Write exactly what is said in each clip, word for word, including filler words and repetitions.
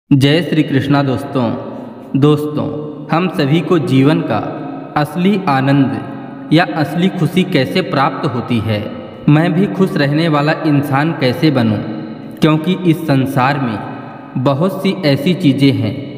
जय श्री कृष्णा। दोस्तों दोस्तों हम सभी को जीवन का असली आनंद या असली खुशी कैसे प्राप्त होती है, मैं भी खुश रहने वाला इंसान कैसे बनूं, क्योंकि इस संसार में बहुत सी ऐसी चीज़ें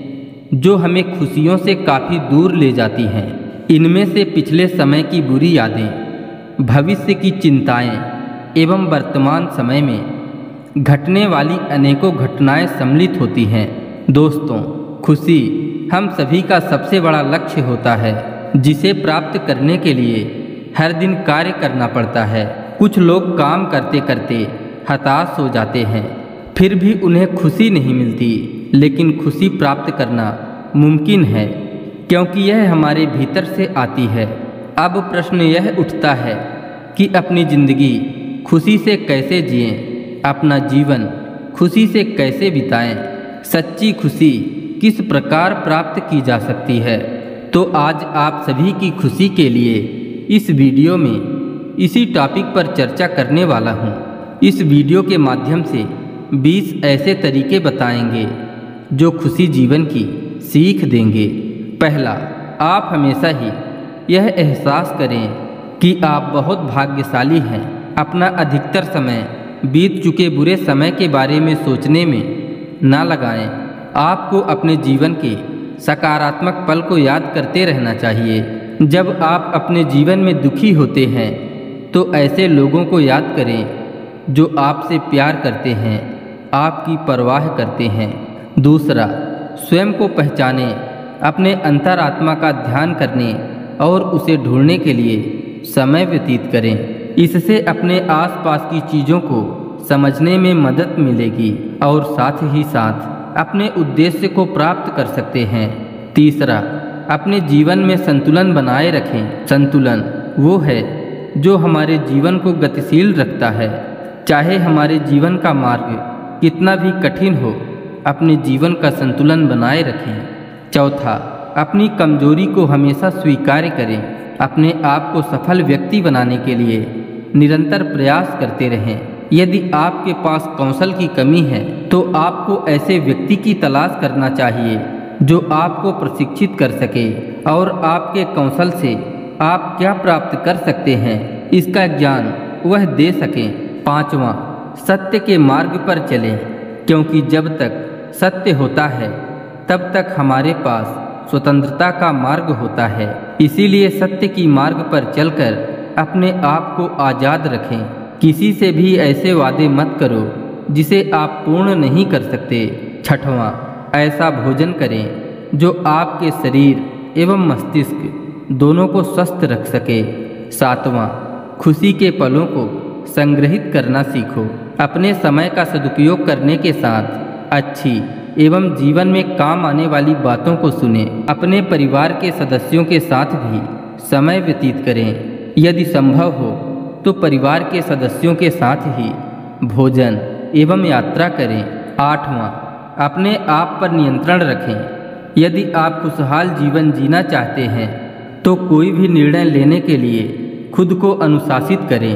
हैं जो हमें खुशियों से काफ़ी दूर ले जाती हैं। इनमें से पिछले समय की बुरी यादें, भविष्य की चिंताएं एवं वर्तमान समय में घटने वाली अनेकों घटनाएं सम्मिलित होती हैं। दोस्तों, खुशी हम सभी का सबसे बड़ा लक्ष्य होता है, जिसे प्राप्त करने के लिए हर दिन कार्य करना पड़ता है। कुछ लोग काम करते करते हताश हो जाते हैं, फिर भी उन्हें खुशी नहीं मिलती, लेकिन खुशी प्राप्त करना मुमकिन है, क्योंकि यह हमारे भीतर से आती है। अब प्रश्न यह उठता है कि अपनी ज़िंदगी खुशी से कैसे जिएं, अपना जीवन खुशी से कैसे बिताएं, सच्ची खुशी किस प्रकार प्राप्त की जा सकती है। तो आज आप सभी की खुशी के लिए इस वीडियो में इसी टॉपिक पर चर्चा करने वाला हूं। इस वीडियो के माध्यम से बीस ऐसे तरीके बताएंगे जो खुशी जीवन की सीख देंगे। पहला, आप हमेशा ही यह एहसास करें कि आप बहुत भाग्यशाली हैं। अपना अधिकतर समय बीत चुके बुरे समय के बारे में सोचने में ना लगाएं। आपको अपने जीवन के सकारात्मक पल को याद करते रहना चाहिए। जब आप अपने जीवन में दुखी होते हैं तो ऐसे लोगों को याद करें जो आपसे प्यार करते हैं, आपकी परवाह करते हैं। दूसरा, स्वयं को पहचानें। अपने अंतरात्मा का ध्यान करने और उसे ढूंढने के लिए समय व्यतीत करें। इससे अपने आसपास की चीज़ों को समझने में मदद मिलेगी और साथ ही साथ अपने उद्देश्य को प्राप्त कर सकते हैं। तीसरा, अपने जीवन में संतुलन बनाए रखें। संतुलन वो है जो हमारे जीवन को गतिशील रखता है। चाहे हमारे जीवन का मार्ग कितना भी कठिन हो, अपने जीवन का संतुलन बनाए रखें। चौथा, अपनी कमजोरी को हमेशा स्वीकार करें। अपने आप को सफल व्यक्ति बनाने के लिए निरंतर प्रयास करते रहें। यदि आपके पास कौशल की कमी है तो आपको ऐसे व्यक्ति की तलाश करना चाहिए जो आपको प्रशिक्षित कर सके और आपके कौशल से आप क्या प्राप्त कर सकते हैं इसका ज्ञान वह दे सके। पांचवा, सत्य के मार्ग पर चलें, क्योंकि जब तक सत्य होता है तब तक हमारे पास स्वतंत्रता का मार्ग होता है। इसीलिए सत्य की मार्ग पर चलकर अपने आप को आज़ाद रखें। किसी से भी ऐसे वादे मत करो जिसे आप पूर्ण नहीं कर सकते। छठवां, ऐसा भोजन करें जो आपके शरीर एवं मस्तिष्क दोनों को स्वस्थ रख सके। सातवां, खुशी के पलों को संग्रहित करना सीखो। अपने समय का सदुपयोग करने के साथ अच्छी एवं जीवन में काम आने वाली बातों को सुने। अपने परिवार के सदस्यों के साथ भी समय व्यतीत करें। यदि संभव हो तो परिवार के सदस्यों के साथ ही भोजन एवं यात्रा करें। आठवां, अपने आप पर नियंत्रण रखें। यदि आप खुशहाल जीवन जीना चाहते हैं तो कोई भी निर्णय लेने के लिए खुद को अनुशासित करें।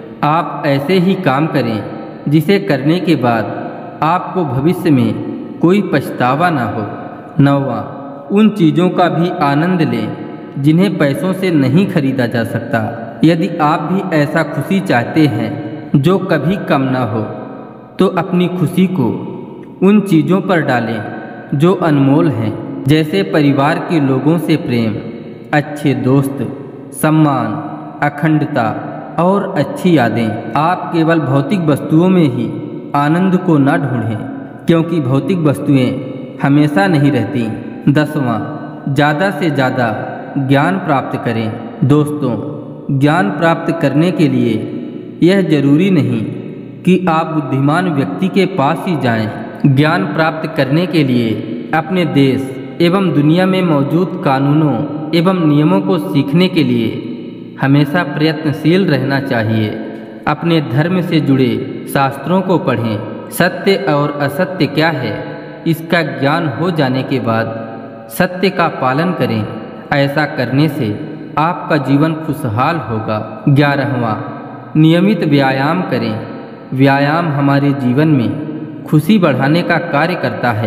आप ऐसे ही काम करें जिसे करने के बाद आपको भविष्य में कोई पछतावा ना हो। नौवां, उन चीज़ों का भी आनंद लें जिन्हें पैसों से नहीं खरीदा जा सकता। यदि आप भी ऐसा खुशी चाहते हैं जो कभी कम ना हो, तो अपनी खुशी को उन चीज़ों पर डालें जो अनमोल हैं, जैसे परिवार के लोगों से प्रेम, अच्छे दोस्त, सम्मान, अखंडता और अच्छी यादें। आप केवल भौतिक वस्तुओं में ही आनंद को न ढूंढें, क्योंकि भौतिक वस्तुएं हमेशा नहीं रहती। दसवां, ज़्यादा से ज़्यादा ज्ञान प्राप्त करें। दोस्तों, ज्ञान प्राप्त करने के लिए यह जरूरी नहीं कि आप बुद्धिमान व्यक्ति के पास ही जाएं। ज्ञान प्राप्त करने के लिए अपने देश एवं दुनिया में मौजूद कानूनों एवं नियमों को सीखने के लिए हमेशा प्रयत्नशील रहना चाहिए। अपने धर्म से जुड़े शास्त्रों को पढ़ें। सत्य और असत्य क्या है इसका ज्ञान हो जाने के बाद सत्य का पालन करें। ऐसा करने से आपका जीवन खुशहाल होगा। ग्यारहवां, नियमित व्यायाम करें। व्यायाम हमारे जीवन में खुशी बढ़ाने का कार्य करता है।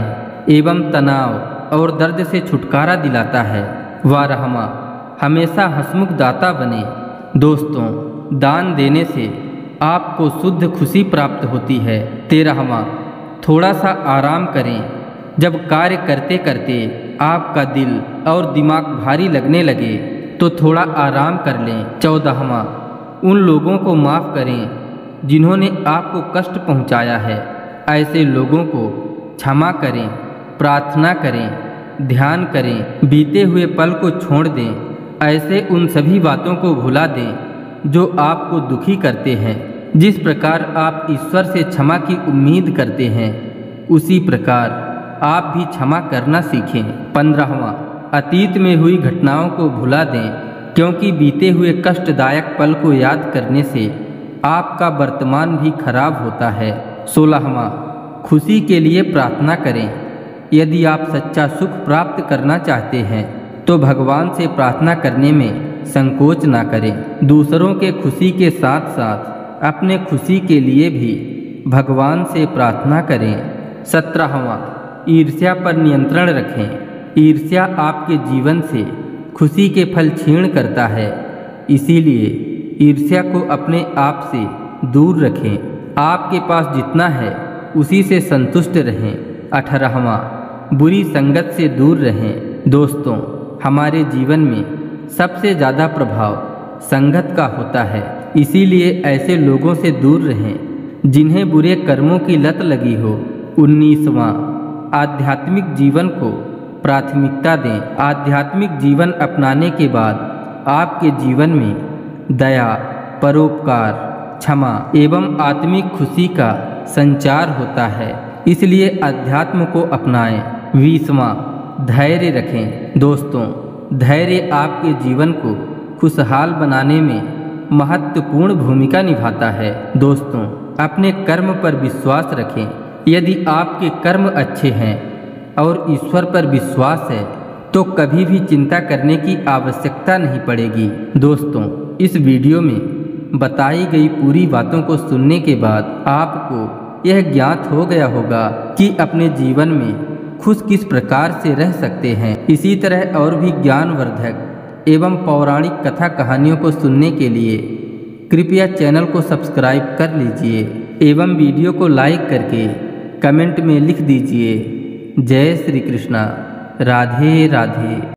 एवं तनाव और दर्द से छुटकारा दिलाता है। व रहमा हमेशा हंसमुख दाता बने। दोस्तों, दान देने से आपको शुद्ध खुशी प्राप्त होती है। तेरहवां, थोड़ा सा आराम करें। जब कार्य करते करते आपका दिल और दिमाग भारी लगने लगे तो थोड़ा आराम कर लें। चौदहवां, उन लोगों को माफ़ करें जिन्होंने आपको कष्ट पहुंचाया है। ऐसे लोगों को क्षमा करें, प्रार्थना करें, ध्यान करें, बीते हुए पल को छोड़ दें। ऐसे उन सभी बातों को भुला दें जो आपको दुखी करते हैं। जिस प्रकार आप ईश्वर से क्षमा की उम्मीद करते हैं, उसी प्रकार आप भी क्षमा करना सीखें। पंद्रहवां, अतीत में हुई घटनाओं को भुला दें, क्योंकि बीते हुए कष्टदायक पल को याद करने से आपका वर्तमान भी खराब होता है। सोलहवां, खुशी के लिए प्रार्थना करें। यदि आप सच्चा सुख प्राप्त करना चाहते हैं तो भगवान से प्रार्थना करने में संकोच ना करें। दूसरों के खुशी के साथ साथ अपने खुशी के लिए भी भगवान से प्रार्थना करें। सत्रहवां, ईर्ष्या पर नियंत्रण रखें। ईर्ष्या आपके जीवन से खुशी के फल छीन करता है, इसीलिए ईर्ष्या को अपने आप से दूर रखें। आपके पास जितना है उसी से संतुष्ट रहें। अठारहवां, बुरी संगत से दूर रहें। दोस्तों, हमारे जीवन में सबसे ज़्यादा प्रभाव संगत का होता है, इसीलिए ऐसे लोगों से दूर रहें जिन्हें बुरे कर्मों की लत लगी हो। उन्नीसवां, आध्यात्मिक जीवन को प्राथमिकता दें। आध्यात्मिक जीवन अपनाने के बाद आपके जीवन में दया, परोपकार, क्षमा एवं आत्मिक खुशी का संचार होता है, इसलिए अध्यात्म को अपनाएं। बीसवां, धैर्य रखें। दोस्तों, धैर्य आपके जीवन को खुशहाल बनाने में महत्वपूर्ण भूमिका निभाता है। दोस्तों, अपने कर्म पर विश्वास रखें। यदि आपके कर्म अच्छे हैं और ईश्वर पर विश्वास है तो कभी भी चिंता करने की आवश्यकता नहीं पड़ेगी। दोस्तों, इस वीडियो में बताई गई पूरी बातों को सुनने के बाद आपको यह ज्ञात हो गया होगा कि अपने जीवन में खुश किस प्रकार से रह सकते हैं। इसी तरह और भी ज्ञानवर्धक एवं पौराणिक कथा कहानियों को सुनने के लिए कृपया चैनल को सब्सक्राइब कर लीजिए एवं वीडियो को लाइक करके कमेंट में लिख दीजिए जय श्री कृष्णा, राधे राधे।